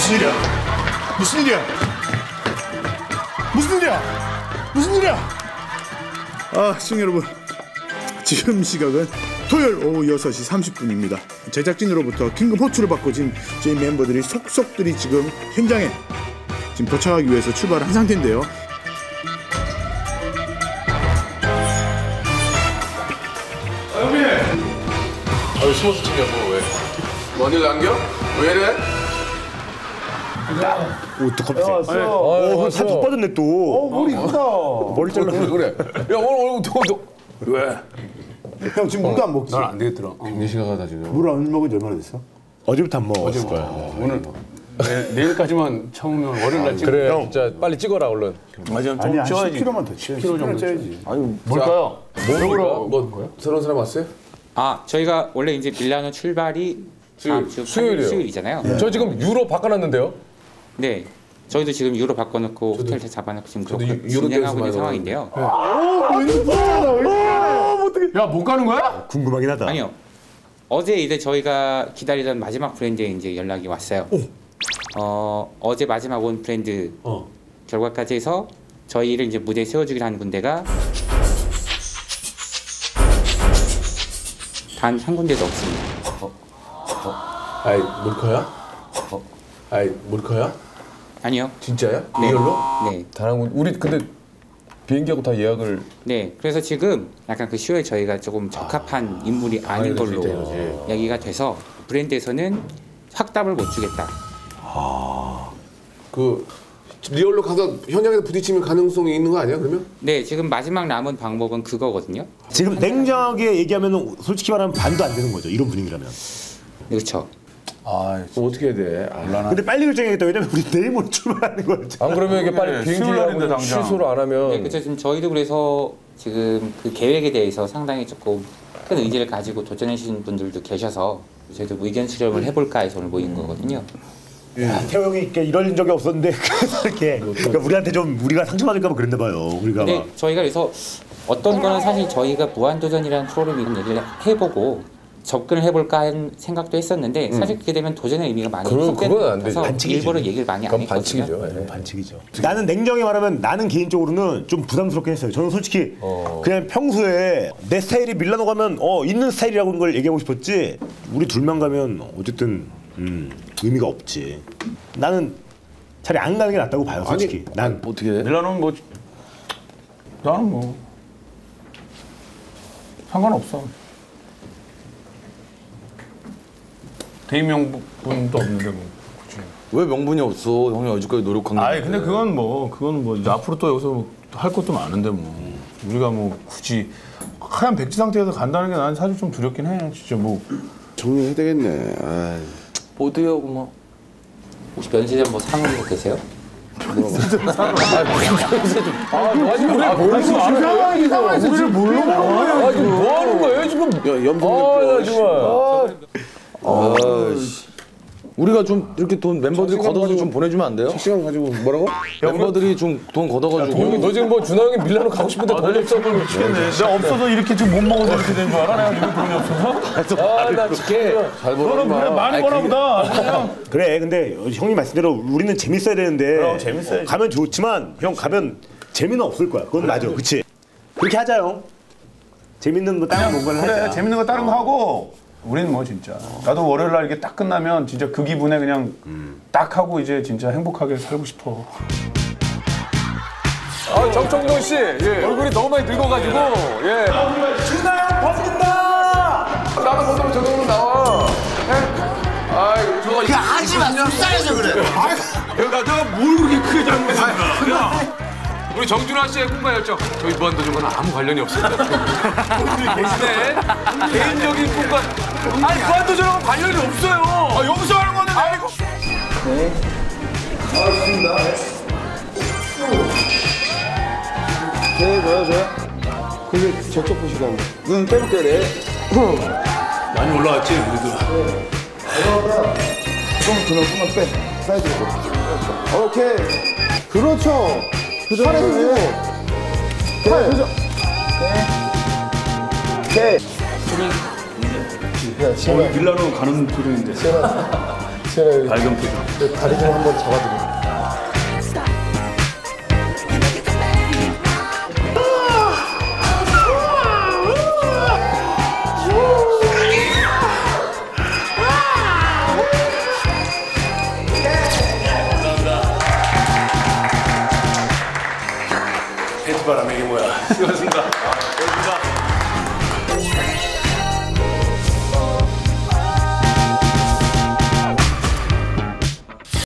무슨 일이야? 무슨 일이야? 무슨 일이야? 무슨 일이야? 아, 시청자 여러분, 지금 시각은 토요일 오후 6시 30분입니다. 제작진으로부터 긴급 호출을 받고 지금 저희 멤버들이 속속들이 지금 현장에 지금 도착하기 위해서 출발을 한 상태인데요. 형님! 아유, 숨어서 챙겨고 왜? 머리를 남겨? 왜 이래? 오, 또 컴퓨터. 살더 빠졌네 또. 머리 크다. 머리 잘라. 그래. 야, 오늘 왜? 형 지금 물도 안 먹지? 난 안 되겠더라. 굉장히 심각하다 지금. 물 안 먹은 지 얼마나 됐어? 어제부터 안 먹었을 거야. 오늘 내일까지만 참으면 월요일날 찍어. 그래, 진짜 빨리 찍어라 얼른. 맞아, 아니 한 10kg만 더 치. 10kg 정도 쪄야지. 뭘까요? 뭐 새로운 사람 왔어요? 아, 저희가 원래 이제 밀라노 출발이 다음 주 수요일이에요. 수요일이잖아요. 저 지금 유로 바꿔놨는데요. 네, 저희도 지금 유로 바꿔놓고 호텔 다 잡아놓고 지금 그렇게 유로 진행하고 있는 댄스 상황인데요. 야, 못 가는 거야? 궁금하긴 하다. 아니요, 어제 이제 저희가 기다리던 마지막 브랜드에 이제 연락이 왔어요. 어제 마지막 온 브랜드 결과까지 해서 저희를 이제 무대에 세워주기로 하는 군데가 단 한 군데도 없습니다. 아이, 몰카야? 아이, 몰카야? 아니요. 진짜야? 네. 리얼로? 네. 다른 우리 근데 비행기하고 다 예약을. 네, 그래서 지금 약간 그 쇼에 저희가 조금 적합한 인물이 아닌 걸로 얘기가 돼서 브랜드에서는 확답을 못 주겠다. 그 리얼로 가서 현장에서 부딪히면 가능성이 있는 거 아니야? 그러면? 네, 지금 마지막 남은 방법은 그거거든요. 지금 냉정하게 얘기하면 솔직히 말하면 반도 안 되는 거죠. 이런 분위기라면. 네, 그렇죠. 아, 그럼 어떻게 해야 돼? 근데 빨리 결정해야겠다. 왜냐면 우리 내일 모레 출발하는 거잖아. 안 그러면 이게 빨리 비행기를 취소를 안 하면. 네, 그렇죠. 지금 저희도 그래서 지금 그 계획에 대해서 상당히 조금 큰 의지를 가지고 도전하시는 분들도 계셔서 저희도 의견 수렴을 해볼까 해서 오늘 모인 거거든요. 태호 형이 이렇게 이런 적이 없었는데 그래서 이렇게 그러니까 우리한테 좀 우리가 상처받을까 봐 그랬나 봐요. 우리가 근데 막. 저희가 그래서 어떤 거는 사실 저희가 무한도전이라는 프로그램 얘기를 해보고 접근을 해볼까 하는 생각도 했었는데 사실 그렇게 되면 도전의 의미가 많이 그건 안 되죠. 해서 일부러 얘기를 많이 안 그건 했거든요. 반칙이죠. 예. 반칙이죠. 나는 냉정히 말하면 나는 개인적으로는 좀 부담스럽게 했어요. 저는 솔직히 그냥 평소에 내 스타일이 밀라노 가면 있는 스타일이라고 하는 걸 얘기하고 싶었지 우리 둘만 가면 어쨌든 의미가 없지. 나는 차라리 안 가는 게 낫다고 봐요. 솔직히. 난 어떻게 해? 밀라노는 뭐 나는 뭐 상관없어. 대인 명분도 없는데 뭐 굳이. 왜 명분이 없어? 형이 여지까지 노력한 거. 아니 근데 그건 뭐 이제 앞으로 또 여기서 할 것도 많은데 뭐 우리가 뭐 굳이 하얀 백지 상태에서 간다는 게 난 사실 좀 두렵긴 해. 진짜 뭐 정리해야 되겠네. 아이. 어디요, 뭐. 혹시 면세점 뭐 상으로 계세요? 우리를 몰라. 아, 지금 뭐 하는 거예요 지금? 야, 염성 정말. 우리가 좀 이렇게 돈 멤버들이 걷어서 좀 보내주면 안 돼요? 시간 가지고 뭐라고? 멤버들이 좀 돈 걷어가지고. 너 지금 뭐 준하 형이 밀라노 가고 싶은데 돈이 없어. 내가 없어서 이렇게 지금 못 먹어서 이렇게 된 줄 알아? 내가 지금 돈이 없어서? 아나 진짜. 잘 너는 벌어. 그래 많이 버나 보다. 그래. 근데 형님 말씀대로 우리는 재밌어야 되는데 그럼 재밌어야지. 가면 좋지만 형 가면 재미는 없을 거야. 그건 맞아. 그치? 그렇게 하자 형. 재밌는 거 다른 뭔가를 그래 하자. 재밌는 거 다른 거 하고 우리는 뭐 진짜 나도 월요일 날 이게 딱 끝나면 진짜 그 기분에 그냥 딱 하고 이제 진짜 행복하게 살고 싶어. 아 정청돈 씨, 예. 얼굴이 너무 많이 늙어가지고, 예. 준하야 벗긴다. 나도 보통 저 정도 나와. 아이, 저거 야, 하지 마. 숫자에서 그래. 내가 뭘 그렇게 크게 잘못했나? 우리 정준하 씨의 꿈과 열정 저희 무한도전과는 아무 관련이 없습니다. 대신에 개인적인 꿈과 아니 무한도전하고 관련이 없어요. 아, 여기서 하는 거는 아이고. 네. 알겠습니다. 네, 좋아요. 그게 저쪽 보시고 한번. 눈 빼볼게요, 네. 많이 올라왔지 우리도. 조금만 빼. 사이드로. 오케이. 그렇죠. 팔에 들고. 팔. 그죠. 오케이. 밀라노 가는 도중인데. 제가 밝은 표정. 다리 좀 한번 잡아드릴게요. 팬티 바람에 이게 뭐야? 수고하셨습니다.